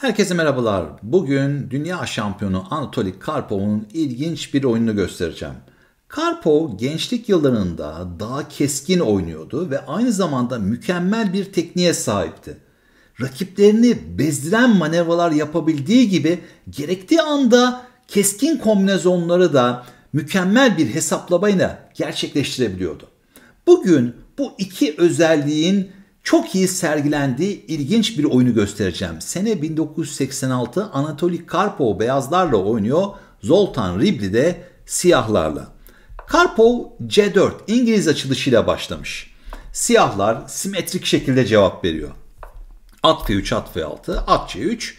Herkese merhabalar. Bugün dünya şampiyonu Anatoly Karpov'un ilginç bir oyununu göstereceğim. Karpov gençlik yıllarında daha keskin oynuyordu ve aynı zamanda mükemmel bir tekniğe sahipti. Rakiplerini bezdiren manevralar yapabildiği gibi gerektiği anda keskin kombinasyonları da mükemmel bir hesaplamayla gerçekleştirebiliyordu. Bugün bu iki özelliğin çok iyi sergilendiği ilginç bir oyunu göstereceğim. Sene 1986, Anatoly Karpov beyazlarla oynuyor, Zoltan Ribli de siyahlarla. Karpov C4 İngiliz açılışıyla başlamış. Siyahlar simetrik şekilde cevap veriyor. At F3, at F6, at C3,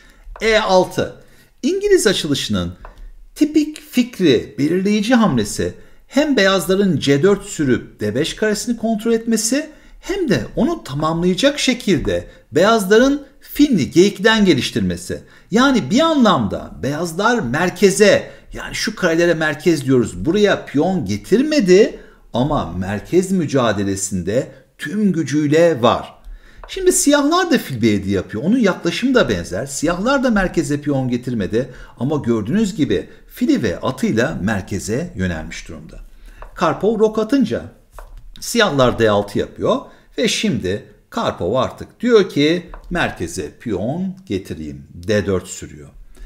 E6. İngiliz açılışının tipik fikri, belirleyici hamlesi hem beyazların C4 sürüp D5 karesini kontrol etmesi hem de onu tamamlayacak şekilde beyazların filini G2'den geliştirmesi. Yani bir anlamda beyazlar merkeze, yani şu karelere merkez diyoruz, buraya piyon getirmedi ama merkez mücadelesinde tüm gücüyle var. Şimdi siyahlar da fil B7 yapıyor. Onun yaklaşımı da benzer. Siyahlar da merkeze piyon getirmedi ama gördüğünüz gibi fili ve atıyla merkeze yönelmiş durumda. Karpov rok atınca siyahlar D6 yapıyor ve şimdi Karpov artık diyor ki merkeze piyon getireyim. D4 sürüyor.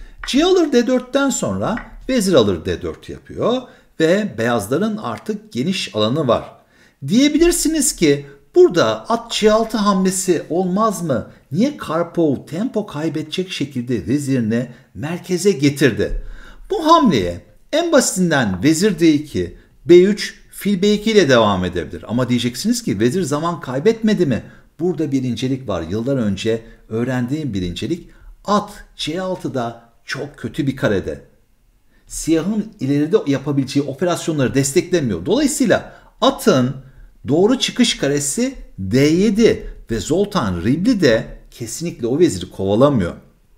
C alır D4'ten sonra vezir alır D4 yapıyor ve beyazların artık geniş alanı var. Diyebilirsiniz ki burada at C6 hamlesi olmaz mı? Niye Karpov tempo kaybedecek şekilde vezirini merkeze getirdi? Bu hamleye en basitinden vezir D2, B3, fil B2 ile devam edebilir. Ama diyeceksiniz ki vezir zaman kaybetmedi mi? Burada bir incelik var. Yıllar önce öğrendiğim bir incelik. At C6'da çok kötü bir karede. Siyahın ileride yapabileceği operasyonları desteklemiyor. Dolayısıyla atın doğru çıkış karesi D7 ve Zoltan Ribli de kesinlikle o veziri kovalamıyor.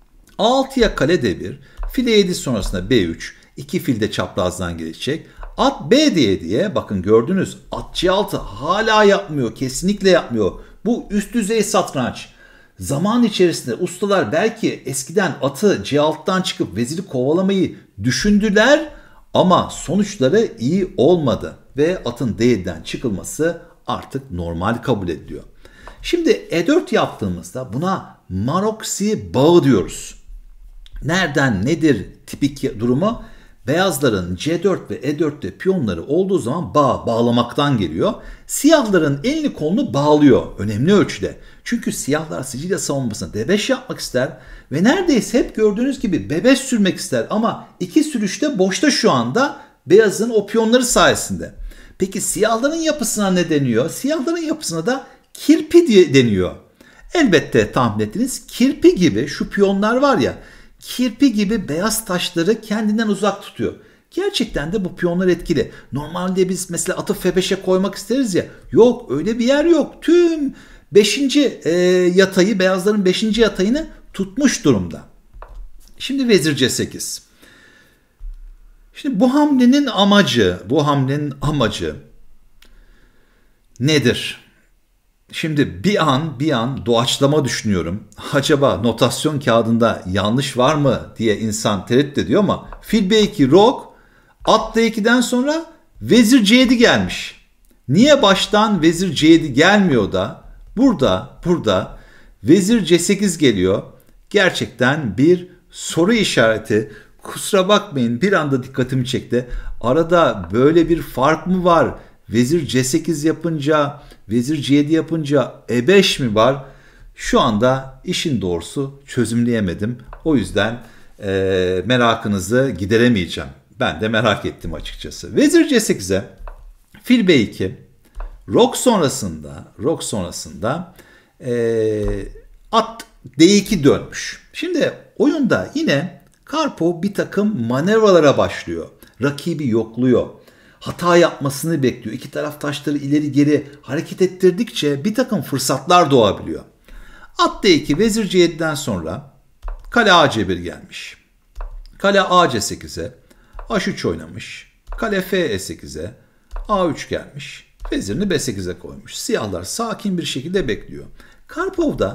A6'ya kale D1, fil E7 sonrasında B3, iki fil de çaprazdan gelecek. At B diye bakın gördünüz at C6 hala yapmıyor, kesinlikle yapmıyor. Bu üst düzey satranç. Zaman içerisinde ustalar belki eskiden atı C6'dan çıkıp veziri kovalamayı düşündüler ama sonuçları iyi olmadı ve atın D7'den çıkılması artık normal kabul ediliyor. Şimdi E4 yaptığımızda buna Maroczy bağı diyoruz. Nereden nedir tipik durumu? Beyazların C4 ve E4'te piyonları olduğu zaman bağlamaktan geliyor. Siyahların elini kolunu bağlıyor önemli ölçüde. Çünkü siyahlar Sicilya savunmasına D5 yapmak ister ve neredeyse hep gördüğünüz gibi B5 sürmek ister ama iki sürüşte boşta şu anda beyazın o piyonları sayesinde. Peki siyahların yapısına ne deniyor? Siyahların yapısına da kirpi diye deniyor. Elbette tahmin ettiniz, kirpi gibi şu piyonlar var ya, kirpi gibi beyaz taşları kendinden uzak tutuyor. Gerçekten de bu piyonlar etkili. Normalde biz mesela atı F5'e koymak isteriz ya. Yok, öyle bir yer yok. Tüm 5. yatayı, beyazların 5. yatayını tutmuş durumda. Şimdi vezir C8. Şimdi bu hamlenin amacı nedir? Şimdi bir an doğaçlama düşünüyorum. Acaba notasyon kağıdında yanlış var mı diye insan tereddüt ediyor ama fil B2 rok, at D2'den sonra vezir C7 gelmiş. Niye baştan vezir C7 gelmiyor da burada vezir C8 geliyor? Gerçekten bir soru işareti. Kusura bakmayın, bir anda dikkatimi çekti. Arada böyle bir fark mı var? Vezir C8 yapınca, vezir C7 yapınca E5 mi var? Şu anda işin doğrusu çözümleyemedim. O yüzden merakınızı gideremeyeceğim. Ben de merak ettim açıkçası. Vezir C8'e fil B2, rok sonrasında at D2 dönmüş. Şimdi oyunda yine Karpov bir takım manevralara başlıyor. Rakibi yokluyor. Hata yapmasını bekliyor. İki taraf taşları ileri geri hareket ettirdikçe bir takım fırsatlar doğabiliyor. At D2, vezir C7'den sonra kale AC1 gelmiş. Kale AC8'e H3 oynamış. Kale F8'e A3 gelmiş. Vezirini B8'e koymuş. Siyahlar sakin bir şekilde bekliyor. Karpov da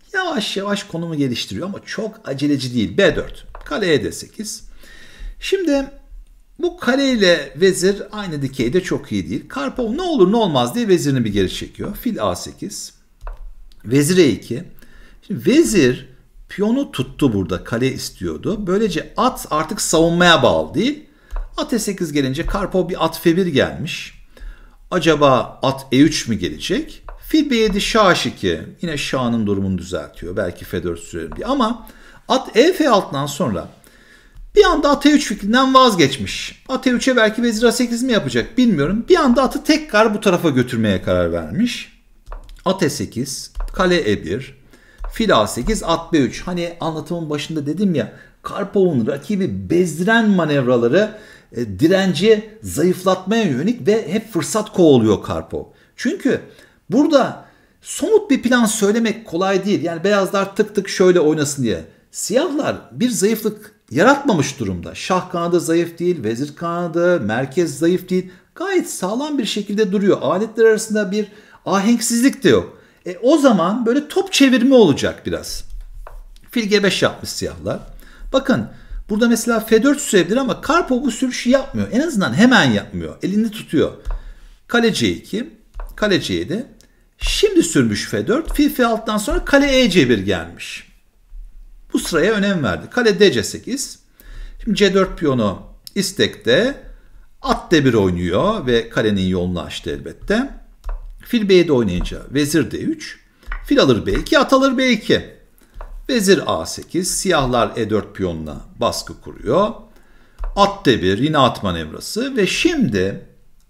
Yavaş yavaş konumu geliştiriyor ama çok aceleci değil. B4. Kale E8. Şimdi bu kale ile vezir aynı dikeyde çok iyi değil. Karpov ne olur ne olmaz diye vezirini bir geri çekiyor. Fil A8. Vezir E2. Şimdi vezir piyonu tuttu burada. Kale istiyordu. Böylece at artık savunmaya bağlı değil. At E8 gelince Karpov bir at F1 gelmiş. Acaba at E3 mü gelecek? Fil B7 Şah H2. Yine Şah'ın durumunu düzeltiyor. Belki F4 sürerim diye. Ama at E-F6'dan sonra bir anda at E3 fikrinden vazgeçmiş. At E3'e belki vezir A8 mi yapacak bilmiyorum. Bir anda atı tekrar bu tarafa götürmeye karar vermiş. At E8, kale E1, fil A8, at B3. Hani anlatımın başında dedim ya, Karpov'un rakibi bezdiren manevraları direnci zayıflatmaya yönelik ve hep fırsat kovalıyor Karpov. Çünkü burada somut bir plan söylemek kolay değil. Yani beyazlar tık tık şöyle oynasın diye. Siyahlar bir zayıflık yaratmamış durumda. Şah kanadı zayıf değil, vezir kanadı, merkez zayıf değil. Gayet sağlam bir şekilde duruyor. Aletler arasında bir ahenksizlik de yok. O zaman böyle top çevirme olacak biraz. Fil G5 yapmış siyahlar. Bakın burada mesela F4 sürebilir ama Karpov bu sürüşü yapmıyor. En azından hemen yapmıyor. Elini tutuyor. Kale C2, kale C7. Şimdi sürmüş F4. Fil F6'dan sonra kale E-C1 gelmiş. Bu sıraya önem verdi. Kale DC8. Şimdi C4 piyonu istekte. At D1 oynuyor ve kalenin yolunu açtı elbette. Fil B7 oynayınca vezir D3. Fil alır B2, at alır B2. Vezir A8. Siyahlar E4 piyonuna baskı kuruyor. At D1 yine at manevrası ve şimdi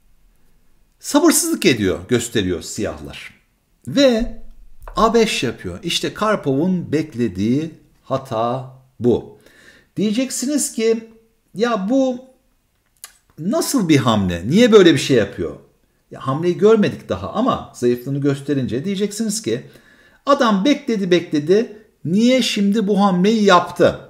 sabırsızlık gösteriyor siyahlar. Ve A5 yapıyor. İşte Karpov'un beklediği hata bu. Diyeceksiniz ki ya bu nasıl bir hamle? Niye böyle bir şey yapıyor? Ya hamleyi görmedik daha ama zayıflığını gösterince diyeceksiniz ki adam bekledi. Niye şimdi bu hamleyi yaptı?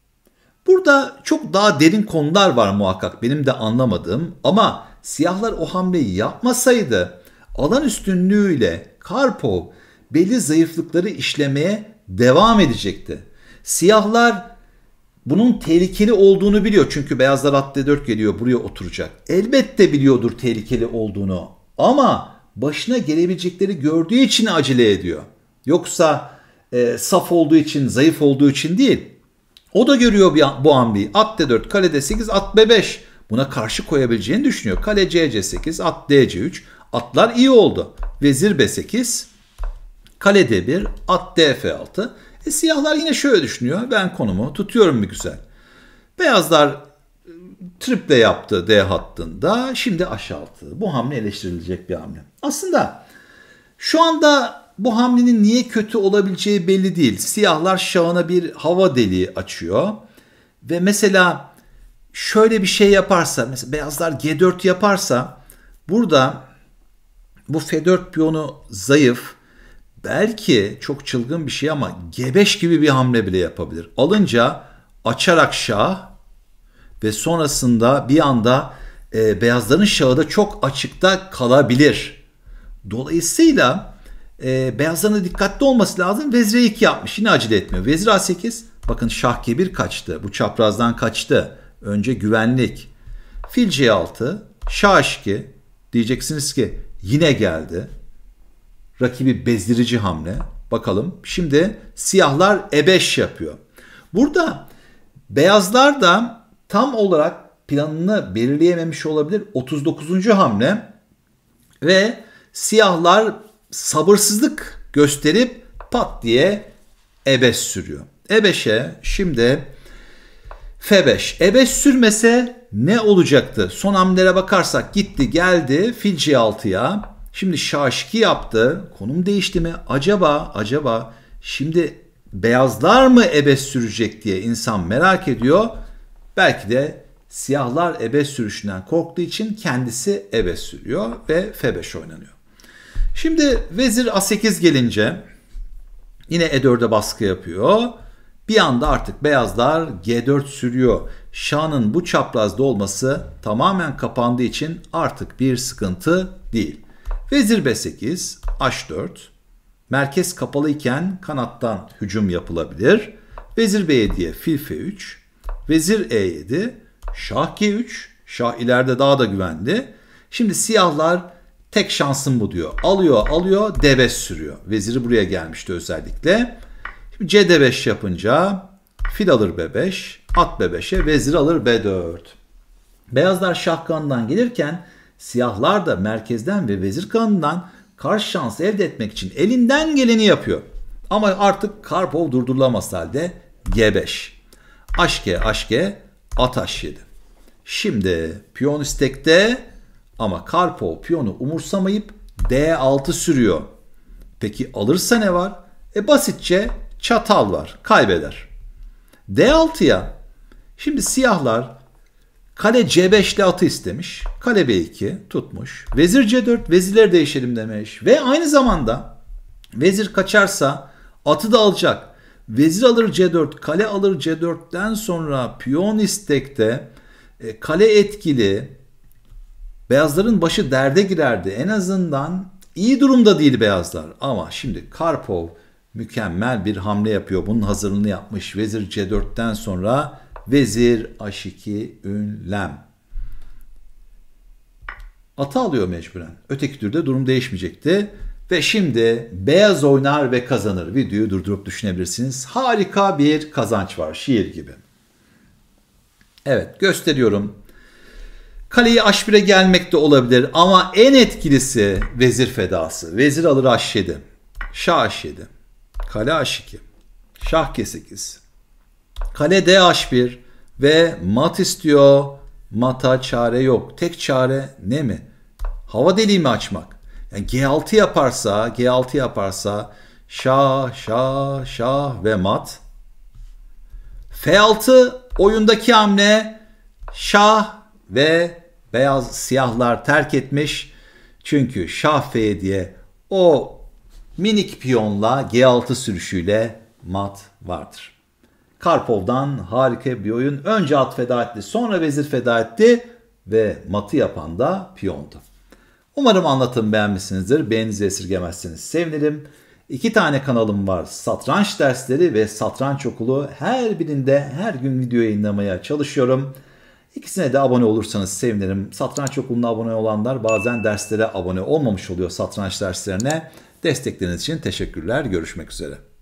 Burada çok daha derin konular var muhakkak benim de anlamadığım ama siyahlar o hamleyi yapmasaydı alan üstünlüğüyle Karpov belli zayıflıkları işlemeye devam edecekti. Siyahlar bunun tehlikeli olduğunu biliyor. Çünkü beyazlar at D4 geliyor buraya oturacak. Elbette biliyordur tehlikeli olduğunu. Ama başına gelebilecekleri gördüğü için acele ediyor. Yoksa saf olduğu için, zayıf olduğu için değil. O da görüyor bu hamleyi. At D4, kale D8, at B5. Buna karşı koyabileceğini düşünüyor. Kale C8, at DC3. Atlar iyi oldu. Vezir B8, kale D1, at DF6. Siyahlar yine şöyle düşünüyor. Ben konumu tutuyorum bir güzel. Beyazlar triple yaptı D hattında. Şimdi H6. Bu hamle eleştirilecek bir hamle. Aslında şu anda bu hamlenin niye kötü olabileceği belli değil. Siyahlar şahına bir hava deliği açıyor. Ve mesela şöyle bir şey yaparsa, mesela beyazlar G4 yaparsa burada bu F4 piyonu zayıf. Belki çok çılgın bir şey ama G5 gibi bir hamle bile yapabilir. Alınca açarak şah ve sonrasında bir anda beyazların şahı da çok açıkta kalabilir. Dolayısıyla beyazların dikkatli olması lazım. Vezir E2 yapmış. Yine acele etmiyor. Vezir A8. Bakın şah G1 kaçtı. Bu çaprazdan kaçtı. Önce güvenlik. Fil C6. Şah H2. Diyeceksiniz ki yine geldi. Rakibi bezdirici hamle. Bakalım. Şimdi siyahlar E5 yapıyor. Burada beyazlar da tam olarak planını belirleyememiş olabilir. 39. hamle ve siyahlar sabırsızlık gösterip pat diye E5 sürüyor. E5'e şimdi F5. E5 sürmese ne olacaktı? Son hamlelere bakarsak gitti geldi fil C6'ya. Şimdi Şah H2 yaptı. Konum değişti mi? Acaba şimdi beyazlar mı E5 sürecek diye insan merak ediyor. Belki de siyahlar E5 sürüşünden korktuğu için kendisi E5 sürüyor ve F5 oynanıyor. Şimdi vezir A8 gelince yine E4'e baskı yapıyor. Bir anda artık beyazlar G4 sürüyor. Şahın bu çaprazda olması tamamen kapandığı için artık bir sıkıntı değil. Vezir B8, H4, Merkez kapalı iken kanattan hücum yapılabilir. Vezir B7'ye fil F3, vezir E7, şah G3, şah ileride daha da güvenli. Şimdi siyahlar tek şansım bu diyor. Alıyor, D5 sürüyor. Veziri buraya gelmişti özellikle. Şimdi C D5 yapınca fil alır B5, at B5'e, vezir alır B4. Beyazlar şah kanından gelirken siyahlar da merkezden ve vezir kanından karşı şans elde etmek için elinden geleni yapıyor. Ama artık Karpov durdurulamaz halde G5. H-G, at H7. Şimdi piyon istekte ama Karpov piyonu umursamayıp D6 sürüyor. Peki alırsa ne var? Basitçe çatal var. Kaybeder. D6'ya şimdi siyahlar kale C5 ile atı istemiş. Kale B2 tutmuş. Vezir C4, vezirleri değişelim demiş. Ve aynı zamanda vezir kaçarsa atı da alacak. Vezir alır C4, kale alır C4'ten sonra piyon istekte kale etkili. Beyazların başı derde girerdi. En azından iyi durumda değil beyazlar. Ama şimdi Karpov mükemmel bir hamle yapıyor. Bunun hazırlığını yapmış. Vezir C4'ten sonra vezir H2 ünlem. Atı alıyor mecburen. Öteki türde durum değişmeyecekti. Ve şimdi beyaz oynar ve kazanır. Videoyu durdurup düşünebilirsiniz. Harika bir kazanç var. Şiir gibi. Evet, gösteriyorum. Kaleyi H1'e gelmek de olabilir ama en etkilisi vezir fedası. Vezir alır H7. Şah H7. Kale H2. Şah G8. Kale DH1 ve mat istiyor. Mata çare yok. Tek çare ne mi? Hava deliği mi açmak? Yani G6 yaparsa şah ve mat. F6 oyundaki hamle şah ve beyaz siyahlar terk etmiş. Çünkü şah F7'ye o minik piyonla G6 sürüşüyle mat vardır. Karpov'dan harika bir oyun. Önce at feda etti, sonra vezir feda etti ve matı yapan da piyondu. Umarım anlatımı beğenmişsinizdir. Beğeninizi esirgemezseniz sevinirim. 2 tane kanalım var. Satranç dersleri ve satranç okulu. Her birinde her gün video yayınlamaya çalışıyorum. İkisine de abone olursanız sevinirim. Satranç okuluna abone olanlar bazen derslere abone olmamış oluyor, satranç derslerine. Destekleriniz için teşekkürler. Görüşmek üzere.